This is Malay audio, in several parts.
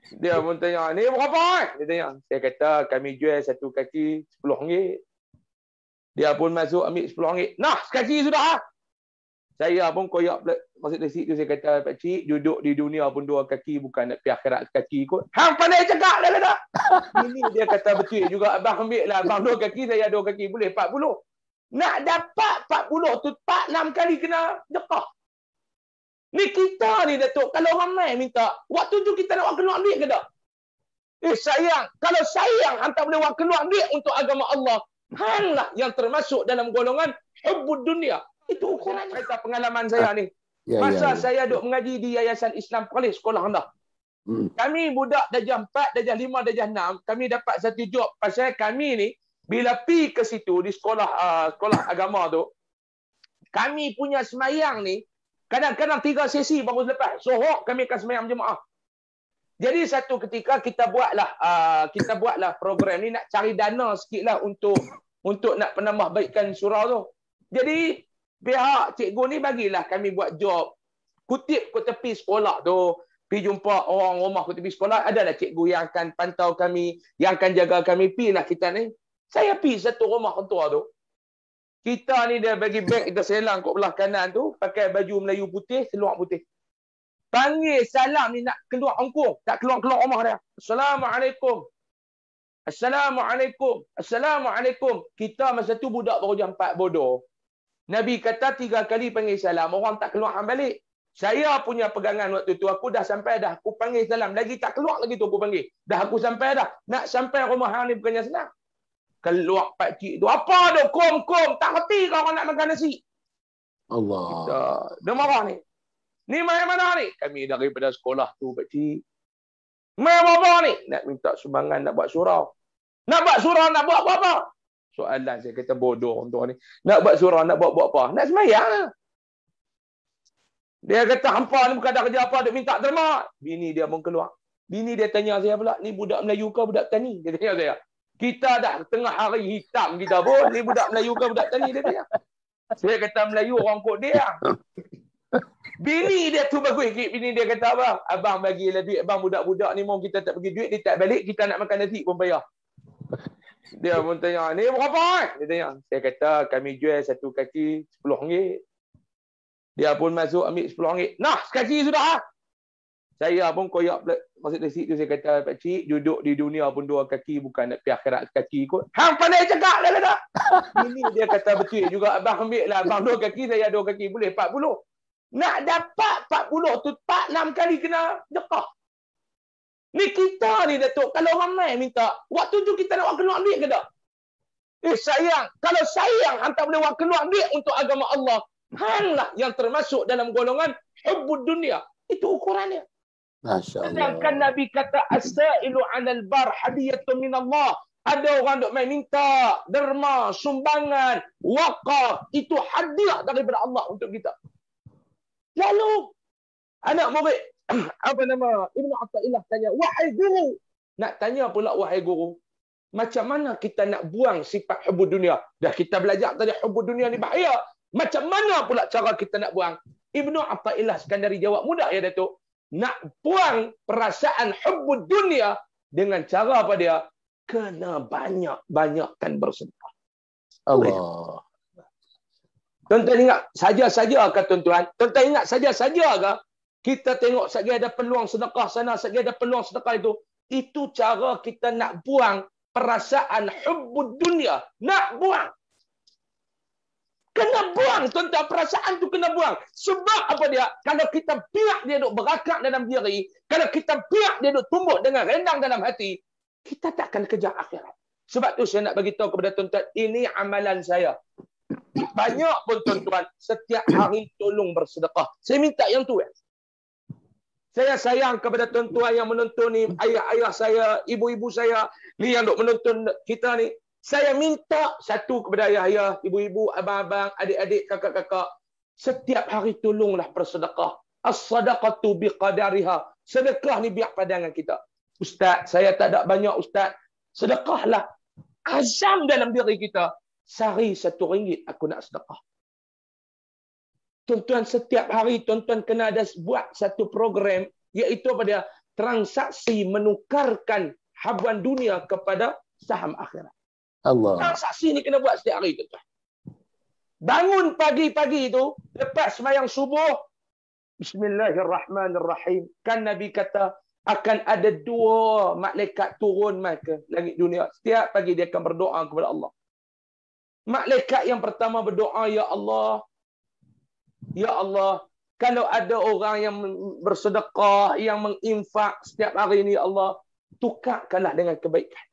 Dia pun tanya, ni berapa? Dia tanya. Saya kata, kami jual satu kaki RM10. Dia pun masuk ambil RM10. Nah, sekaki sudah. Saya pun koyak masuk dari situ. Saya kata, pakcik, duduk di dunia pun 2 kaki. Bukan nak pergi akhirat sekaki kot. Hang pandai cakap dah kata. Ini dia kata betul juga. Abang ambil lah. Abang 2 kaki, saya 2 kaki. Boleh 40. Nak dapat 40 tu 4-6 kali kena dekah. Ni kita ni Datuk, kalau ramai minta, waktu tu kita nak keluar duit ke tak? Sayang, kalau sayang hang tak boleh keluar duit untuk agama Allah, hang lah yang termasuk dalam golongan hubbud dunia. Itu ukuran cerita pengalaman saya ni. Masa saya duk mengaji di Yayasan Islam College sekolah rendah. Kami budak darjah 4, darjah 5, darjah 6, kami dapat satu job pasal kami ni bila pi ke situ di sekolah agama tu, kami punya semayang ni kadang-kadang 3 sesi baru selepas. Sohok kami akan semayang jemaah. Jadi satu ketika kita buatlah program ni nak cari dana sikitlah untuk nak penambah baikkan surau tu. Jadi pihak cikgu ni bagilah kami buat job. Kutip ke tepi sekolah tu, pergi jumpa orang rumah ke tepi sekolah, adalah cikgu yang akan pantau kami, yang akan jaga kami. Pilah kita ni. Saya pergi satu rumah ketua tu. Kita ni dia bagi beg kita selang kat belah kanan tu, pakai baju Melayu putih, seluar putih. Panggil salam ni nak keluar angkung, tak keluar rumah dia. Assalamualaikum. Assalamualaikum. Assalamualaikum. Kita masa tu budak baru jam 4 bodoh. Nabi kata 3 kali panggil salam, orang tak keluar balik. Saya punya pegangan waktu tu, aku dah sampai dah. Aku panggil salam, lagi tak keluar lagi tu aku panggil. Dah aku sampai dah. Nak sampai rumah hang ni bukannya senang. Keluar pakcik tu. Apa tu? Kom. Tak reti kau orang nak makan nasi. Allah. Dia marah ni. Ni main mana ni? Kami daripada sekolah tu pakcik. Main apa ni? Nak minta sumbangan, nak buat surau. Nak buat surau, nak buat apa? Soalan saya kata bodoh untuk ni. Nak buat surau, nak buat apa? Nak semayang. Dia kata, hampa ni bukan ada kerja apa, dia minta terima. Bini dia pun keluar. Bini dia tanya saya pula, ni budak Melayu ke budak tani? Dia tanya saya. Kita dah tengah hari hitam kita pun. Ni budak Melayu ke budak tani? Dia tanya. Saya kata Melayu orang kot dia. Bini dia tu bagus. Bini dia kata apa? Abang bagilah duit. Abang budak-budak ni mau kita tak bagi duit. Dia tak balik. Kita nak makan nasi pun bayar. Dia pun tanya. Ni berapa? Dia tanya. Saya kata kami jual satu kaki RM10. Dia pun masuk ambil RM10. Nah, sekaki sudah. Saya pun koyak masuk dari situ. Saya kata, pakcik, duduk di dunia pun 2 kaki. Bukan nak pergi akhirat sekaki kot. Hang pandai cakap dah kata. Ini dia kata betul juga. Abang ambil lah. Abang 2 kaki, saya 2 kaki. Boleh 40. Nak dapat 40 tu 4-6 kali kena dekah. Ni kita ni Datuk. Kalau ramai minta, waktu tu kita nak keluar duit ke tak? Sayang. Kalau sayang, hang tak boleh keluar duit untuk agama Allah. Hang lah yang termasuk dalam golongan hubbud dunia. Itu ukurannya. Masya Allah. Sedangkan Nabi kata as-sa'ilu 'alal bar hadiyatun minallah. Ada orang duk main minta derma, sumbangan, wakaf, itu hadiah daripada Allah untuk kita. Lalu anak murid Ibnu Athaillah tanya, wahai guru, nak tanya pula wahai guru, macam mana kita nak buang sifat hubbud dunia? Dah kita belajar tadi hubbud dunia ni bahaya. Macam mana pula cara kita nak buang? Ibnu Athaillah Skandari jawab, mudah ya Datuk. Nak buang perasaan hubbud dunia dengan cara apa dia? Kena banyak-banyakkan bersedekah. Allah. Tuan-tuan ingat saja-saja ke tuan-tuan? Tuan-tuan ingat saja-saja ke? Kita tengok sagi ada peluang sedekah sana, sagi ada peluang sedekah itu. Itu cara kita nak buang perasaan hubbud dunia. Nak buang. Kena buang, tuan-tuan. Perasaan tu kena buang. Sebab apa dia? Kalau kita biar dia duk berakar dalam diri, kalau kita biar dia duk tumbuh dengan rendang dalam hati, kita tak akan kejar akhirat. Sebab tu saya nak bagi tahu kepada tuan-tuan, ini amalan saya. Banyak pun tuan-tuan, setiap hari tolong bersedekah. Saya minta yang tu. Saya sayang kepada tuan-tuan yang menonton ni, ayah-ayah saya, ibu-ibu saya, ni yang duk menonton kita ni. Saya minta satu kepada ayah-ayah, ibu-ibu, abang-abang, adik-adik, kakak-kakak. Setiap hari tolonglah bersedekah. As-sadaqatu biqadariha. Sedekah ni biar padangan kita. Ustaz, saya tak ada banyak ustaz. Sedekahlah. Azam dalam diri kita. Sehari RM1 aku nak sedekah. Tuan-tuan, setiap hari tuan-tuan kena ada buat satu program, iaitu apa dia? transaksi menukarkan habuan dunia kepada saham akhirat. Allah. Transaksi ni kena buat setiap hari, tuan. Bangun pagi-pagi itu, lepas sembahyang subuh, Bismillahirrahmanirrahim. Kan Nabi kata, akan ada 2 malaikat turun ke langit dunia. Setiap pagi dia akan berdoa kepada Allah. Malaikat yang pertama berdoa, Ya Allah, kalau ada orang yang bersedekah, yang menginfak setiap hari ni, Ya Allah, tukarkanlah dengan kebaikan.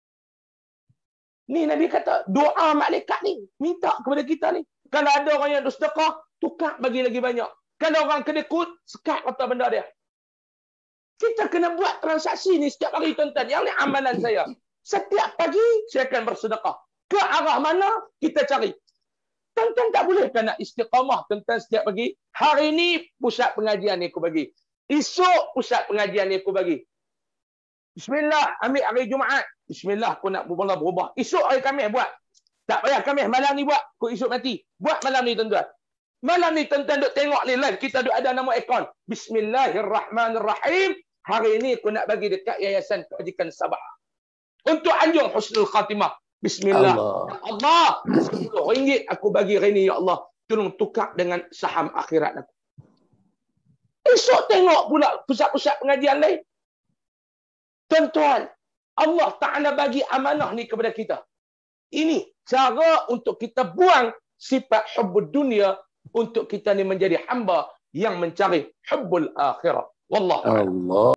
Ni Nabi kata, doa malaikat ni, minta kepada kita ni. Kalau ada orang yang bersedekah, tukar bagi lagi banyak. Kalau orang kedekut, sekat kata benda dia. Kita kena buat transaksi ni setiap hari, tuan-tuan. Yang ni amalan saya. Setiap pagi, saya akan bersedekah. Ke arah mana, kita cari. Tuan-tuan tak boleh kan nak istiqamah, tuan-tuan, setiap pagi. Hari ni, pusat pengajian ni aku bagi. Esok, pusat pengajian ni aku bagi. Bismillah, ambil hari Jumaat. Bismillah, aku nak mula berubah. Esok hari Khamis buat. Tak payah Khamis, malam ni buat. Aku esok mati. Buat malam ni, tuan-tuan. Malam ni, tuan-tuan, duk tengok ni live. Kita duk ada nama akaun. Bismillahirrahmanirrahim. Hari ni aku nak bagi dekat Yayasan Kebajikan Sabah. Untuk anjung husnul khatimah. Bismillah. Allah. RM10 aku bagi hari ni, Ya Allah. Tolong tukar dengan saham akhirat aku. Esok tengok pula pusat-pusat pengajian lain. Tuan-tuan, Allah Ta'ala bagi amanah ni kepada kita. Ini cara untuk kita buang sifat hubbud dunia untuk kita ni menjadi hamba yang mencari hubbul akhirah. Wallahu a'lam.